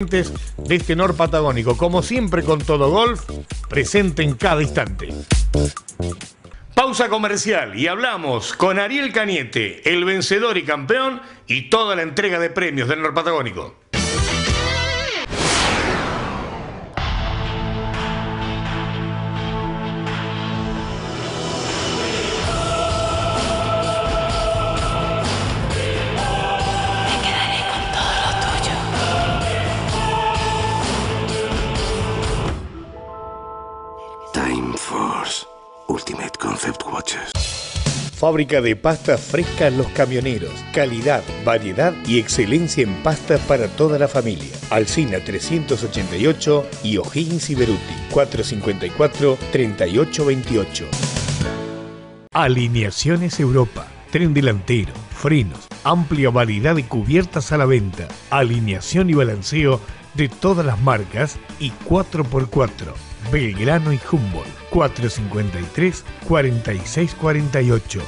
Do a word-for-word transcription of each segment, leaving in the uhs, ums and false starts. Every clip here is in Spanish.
de este Nor Patagónico, como siempre con Todo Golf, presente en cada instante. Pausa comercial y hablamos con Ariel Cañete, el vencedor y campeón, y toda la entrega de premios del Nor Patagónico. Ultimate Concept Watches. Fábrica de pastas frescas Los Camioneros. Calidad, variedad y excelencia en pastas para toda la familia. Alsina trescientos ochenta y ocho y O'Higgins y Beruti cuatrocientos cincuenta y cuatro, treinta y ocho veintiocho. Alineaciones Europa. Tren delantero, frenos, amplia variedad de cubiertas a la venta. Alineación y balanceo de todas las marcas y cuatro por cuatro. Belgrano y Humboldt, cuatrocientos cincuenta y tres, cuarenta y seis cuarenta y ocho.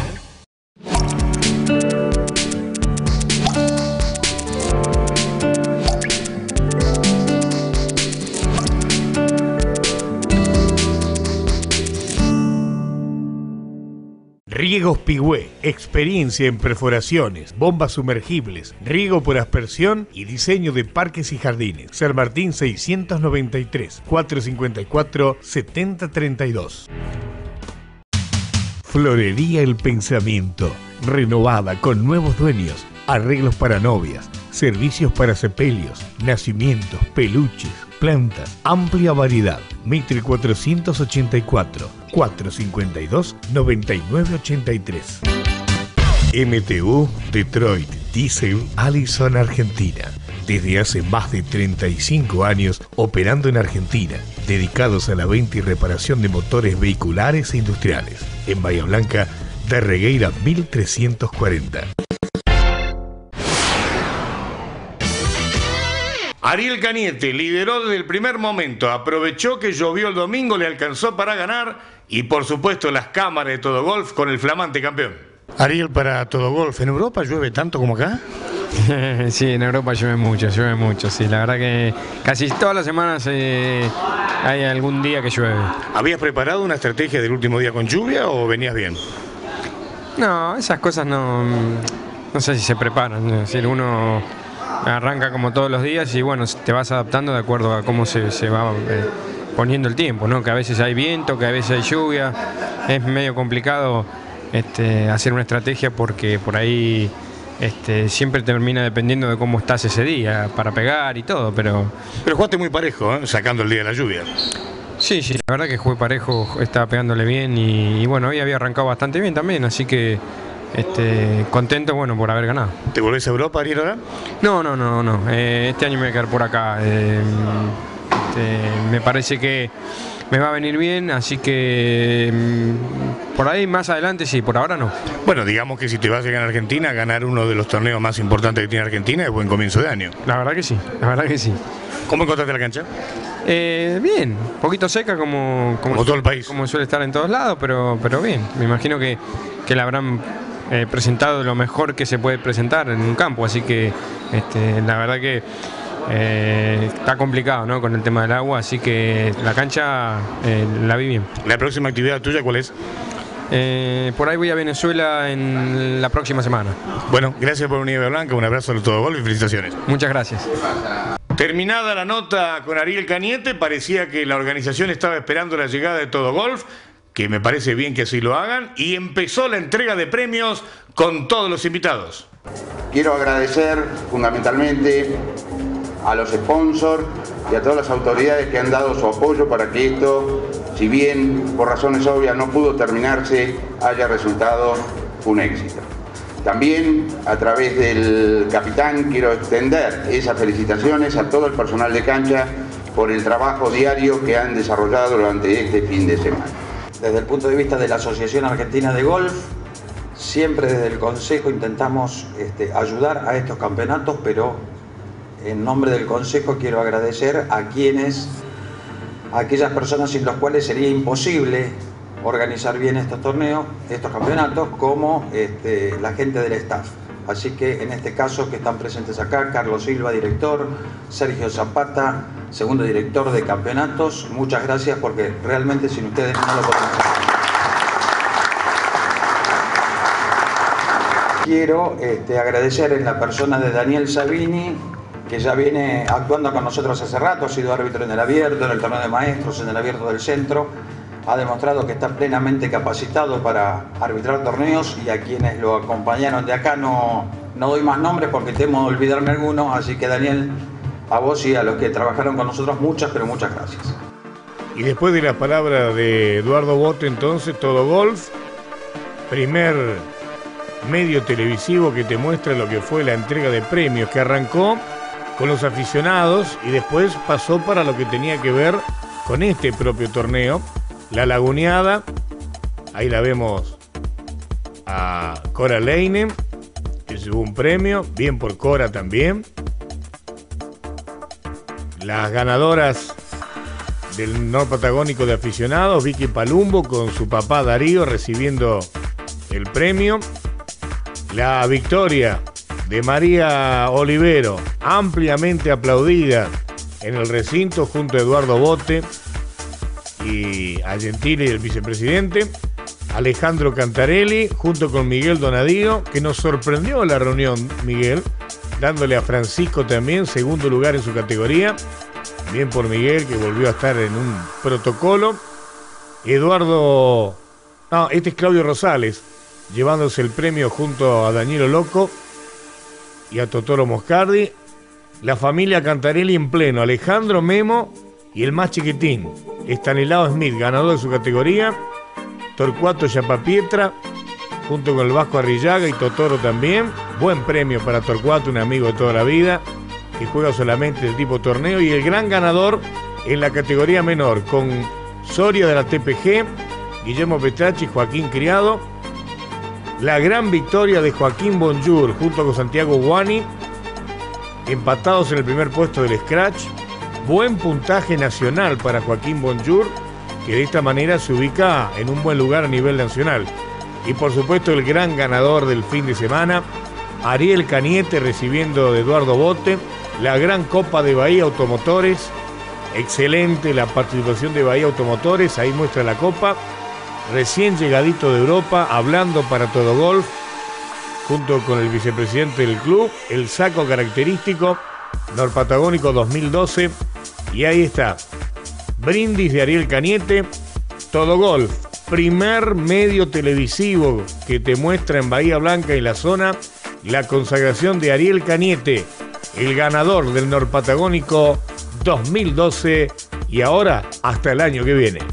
Riegos Pigüé, experiencia en perforaciones, bombas sumergibles, riego por aspersión y diseño de parques y jardines. San Martín seiscientos noventa y tres, cuatrocientos cincuenta y cuatro, setenta treinta y dos. Florería El Pensamiento, renovada con nuevos dueños, arreglos para novias, servicios para sepelios, nacimientos, peluches, plantas, amplia variedad. Mitre cuatrocientos ochenta y cuatro, cuatrocientos cincuenta y dos, noventa y nueve ochenta y tres. M T U Detroit Diesel Allison Argentina. Desde hace más de treinta y cinco años operando en Argentina, dedicados a la venta y reparación de motores vehiculares e industriales. En Bahía Blanca, de Regueira mil trescientos cuarenta. Ariel Cañete lideró desde el primer momento, aprovechó que llovió el domingo, le alcanzó para ganar y por supuesto las cámaras de Todo Golf con el flamante campeón. Ariel, para Todo Golf, ¿en Europa llueve tanto como acá? Sí, en Europa llueve mucho, llueve mucho, sí, la verdad que casi todas las semanas eh, hay algún día que llueve. ¿Habías preparado una estrategia del último día con lluvia o venías bien? No, esas cosas no, no sé si se preparan, es decir, uno arranca como todos los días y bueno, te vas adaptando de acuerdo a cómo se, se va eh, poniendo el tiempo, ¿no? Que a veces hay viento, que a veces hay lluvia, es medio complicado este, hacer una estrategia porque por ahí este, siempre termina dependiendo de cómo estás ese día para pegar y todo, pero... Pero jugaste muy parejo, ¿eh? Sacando el día de la lluvia. Sí, sí, la verdad que jugué parejo, estaba pegándole bien y, y bueno, hoy había arrancado bastante bien también, así que... Este, contento, bueno, por haber ganado. ¿Te volvés a Europa, Ariel, ahora? No, no, no, no. Eh, este año me voy a quedar por acá. Eh, este, me parece que me va a venir bien, así que mm, por ahí más adelante sí, por ahora no. Bueno, digamos que si te vas a llegar a Argentina, ganar uno de los torneos más importantes que tiene Argentina es buen comienzo de año. La verdad que sí, la verdad que sí. ¿Cómo encontraste la cancha? Eh, bien, un poquito seca como, como, como todo el país. Como suele estar en todos lados, pero, pero bien. Me imagino que, que la habrán eh, presentado lo mejor que se puede presentar en un campo, así que este, la verdad que eh, está complicado, ¿no? Con el tema del agua, así que la cancha eh, la vi bien. ¿La próxima actividad tuya cuál es? Eh, por ahí voy a Venezuela en la próxima semana. Bueno, gracias por venir a Bahía Blanca, un abrazo de Todo Golf y felicitaciones. Muchas gracias. Terminada la nota con Ariel Cañete, parecía que la organización estaba esperando la llegada de Todo Golf, que me parece bien que así lo hagan, y empezó la entrega de premios con todos los invitados. Quiero agradecer fundamentalmente a los sponsors y a todas las autoridades que han dado su apoyo para que esto, si bien por razones obvias no pudo terminarse, haya resultado un éxito. También a través del capitán quiero extender esas felicitaciones a todo el personal de cancha por el trabajo diario que han desarrollado durante este fin de semana. Desde el punto de vista de la Asociación Argentina de Golf, siempre desde el Consejo intentamos este, ayudar a estos campeonatos, pero en nombre del Consejo quiero agradecer a quienes, a aquellas personas sin las cuales sería imposible organizar bien estos torneos, estos campeonatos, como este, la gente del staff. Así que en este caso que están presentes acá, Carlos Silva, director, Sergio Zapata, segundo director de campeonatos, muchas gracias porque realmente sin ustedes no lo podemos hacer. Quiero este, agradecer en la persona de Daniel Sabini, que ya viene actuando con nosotros hace rato, ha sido árbitro en el Abierto, en el Torneo de Maestros, en el Abierto del Centro, ha demostrado que está plenamente capacitado para arbitrar torneos, y a quienes lo acompañaron de acá no, no doy más nombres porque temo olvidarme alguno, así que Daniel, a vos y a los que trabajaron con nosotros, muchas, pero muchas gracias. Y después de las palabras de Eduardo Bote, entonces, Todo Golf, primer medio televisivo que te muestra lo que fue la entrega de premios, que arrancó con los aficionados y después pasó para lo que tenía que ver con este propio torneo, la Laguneada. Ahí la vemos a Cora Leine, que llevó un premio, bien por Cora también. Las ganadoras del Norpatagónico de aficionados, Vicky Palumbo con su papá Darío recibiendo el premio. La victoria de María Olivero, ampliamente aplaudida en el recinto junto a Eduardo Bote y a Gentili, el vicepresidente. Alejandro Cantarelli junto con Miguel Donadío, que nos sorprendió en la reunión, Miguel, dándole a Francisco también segundo lugar en su categoría. Bien por Miguel, que volvió a estar en un protocolo. Eduardo... No, este es Claudio Rosales, llevándose el premio junto a Danielo Loco y a Totoro Moscardi. La familia Cantarelli en pleno, Alejandro, Memo y el más chiquitín, Estanislao Smith, ganador de su categoría. Torcuato Chapapietra, junto con el Vasco Arrillaga y Totoro también. Buen premio para Torcuato, un amigo de toda la vida, que juega solamente el tipo torneo. Y el gran ganador en la categoría menor, con Soria de la T P G, Guillermo Petracci y Joaquín Criado. La gran victoria de Joaquín Bonjour junto con Santiago Guani, empatados en el primer puesto del Scratch. Buen puntaje nacional para Joaquín Bonjour, que de esta manera se ubica en un buen lugar a nivel nacional. Y por supuesto el gran ganador del fin de semana, Ariel Cañete, recibiendo de Eduardo Bote la gran Copa de Bahía Automotores. Excelente la participación de Bahía Automotores, ahí muestra la copa. Recién llegadito de Europa, hablando para Todo Golf, junto con el vicepresidente del club, el saco característico Norpatagónico dos mil doce. Y ahí está, brindis de Ariel Cañete. Todo Golf, primer medio televisivo que te muestra en Bahía Blanca y la zona la consagración de Ariel Cañete, el ganador del Norpatagónico dos mil doce, y ahora hasta el año que viene.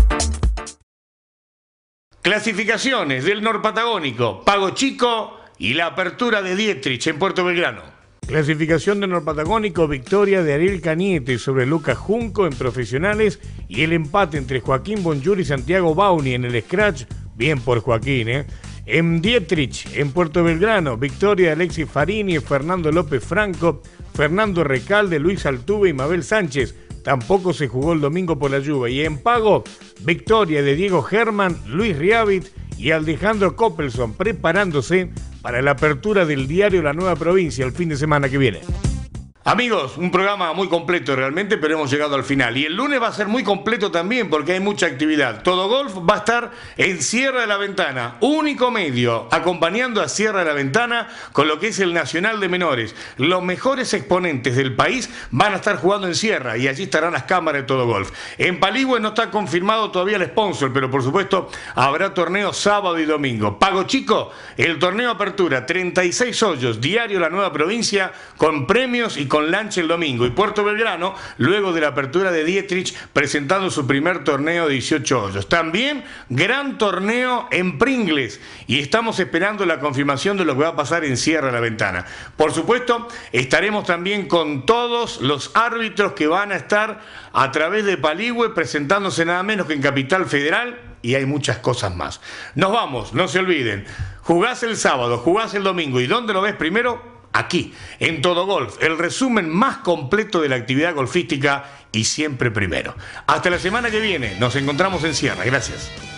Clasificaciones del Norpatagónico, Pago Chico y la apertura de Dietrich en Puerto Belgrano. Clasificación del Norpatagónico, victoria de Ariel Cañete sobre Lucas Junco en profesionales y el empate entre Joaquín Bonjour y Santiago Bauni en el Scratch, bien por Joaquín, ¿eh? En Dietrich, en Puerto Belgrano, victoria de Alexis Farini, Fernando López Franco, Fernando Recalde, Luis Altuve y Mabel Sánchez. Tampoco se jugó el domingo por la lluvia. Y en Pago, victoria de Diego Germán, Luis Riavit y Alejandro Coppelson, preparándose para la apertura del diario La Nueva Provincia el fin de semana que viene. Amigos, un programa muy completo realmente, pero hemos llegado al final. Y el lunes va a ser muy completo también porque hay mucha actividad. Todo Golf va a estar en Sierra de la Ventana, único medio, acompañando a Sierra de la Ventana con lo que es el Nacional de Menores. Los mejores exponentes del país van a estar jugando en Sierra y allí estarán las cámaras de Todo Golf. En Paligüe no está confirmado todavía el sponsor, pero por supuesto habrá torneo sábado y domingo. Pago Chico, el torneo apertura, treinta y seis hoyos, diario La Nueva Provincia, con premios y con lancha el domingo. Y Puerto Belgrano, luego de la apertura de Dietrich, presentando su primer torneo de dieciocho hoyos. También gran torneo en Pringles y estamos esperando la confirmación de lo que va a pasar en Sierra de la Ventana. Por supuesto, estaremos también con todos los árbitros que van a estar a través de Paligüe presentándose nada menos que en Capital Federal, y hay muchas cosas más. Nos vamos, no se olviden. Jugás el sábado, jugás el domingo. ¿Y dónde lo ves primero? Aquí, en Todo Golf, el resumen más completo de la actividad golfística y siempre primero. Hasta la semana que viene, nos encontramos en Sierra. Gracias.